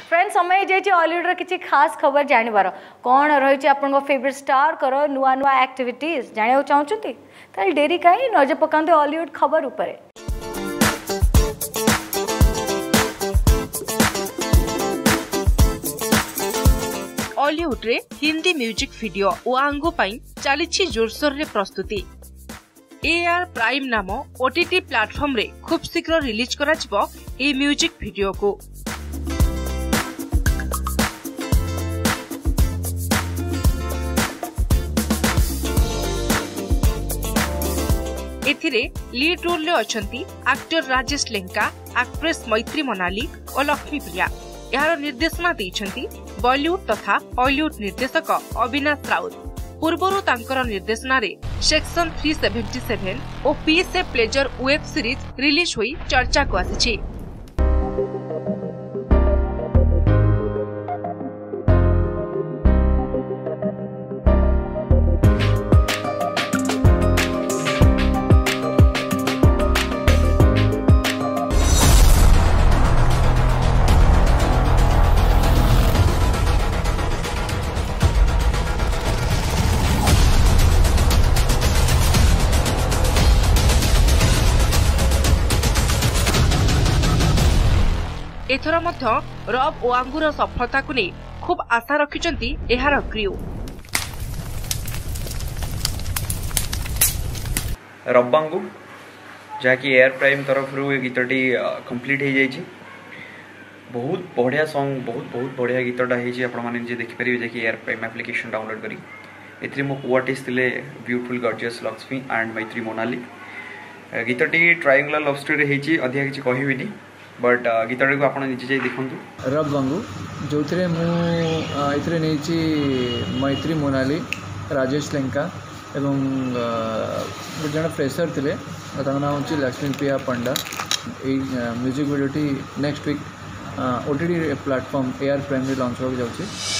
Friends समय जाइए Hollywood किसी खास खबर जानवर कौन रही आपन फेवरेट स्टार कर नुआ नुआ एक्टिविटीज जाना चाहते ताल डेरी कहीं नजर पकाते हॉलीवुड खबर उपरे। हॉलीवुड रे हिंदी म्यूजिक वीडियो ओआंगो पाई चली जोरसोर रे प्रस्तुति। एआर प्राइम नाम ओटीटी प्लेटफॉर्म रे खूब शीघ्र रिलीज करा जिवो ए म्यूजिक वीडियो को। एथिरे लीड रोल रे अछंती एक्टर राजेश लेंका, एक्ट्रेस मैत्री मोनाली और लक्ष्मी प्रिया। यार निर्देशना देइछंती बॉलीवुड तथा हॉलीवुड निर्देशक अविनाश राउत। पूर्वरु तांकर निर्देशना रे सेक्शन 377 और piece a pleasure web series release होई चर्चा को आसी। एथर मध्य रब ओआंगुर सफलता को नहीं खूब आशा रखिचंती एहार क्रियो। रब्बांगु जहाँकि एयर प्राइम तरफ रू गीतटी कंप्लीट हो जाइए। बहुत बढ़िया सॉन्ग बहुत बढ़िया गीतटा होती आपने देखिपारे जैकि एयर प्राइम एप्लिकेशन डाउनलोड करी। एथि मो कोआर्टिस्ट थिले ब्यूटीफुल गॉर्जियस लक्ष्मी एंड मैत्री मोनाली। गीतटी ट्रायंगुलर लव स्टोरी होती अधिक किसी कहबी बट गीतटी को आप निजे जाई देखंतु। रब्बांगु जो मुझे नहीं मैत्री मोनाली, राजेश लेंका एवं जन फ्रेशर थे नाम हूँ लक्ष्मी प्रिया पंडा। म्यूजिक वीडियोटी next week OTT platform AR prime launch होगा जाऊँगी।